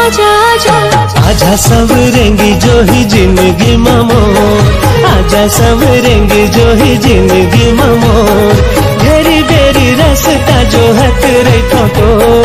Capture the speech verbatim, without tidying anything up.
आजा आजा आजा सवरेंगी जो ही जिंदगी मोर, आजा सवरेंगी जो ही जिंदगी मोर, घेरी बेरी रास्ता जो हत रे ठोको।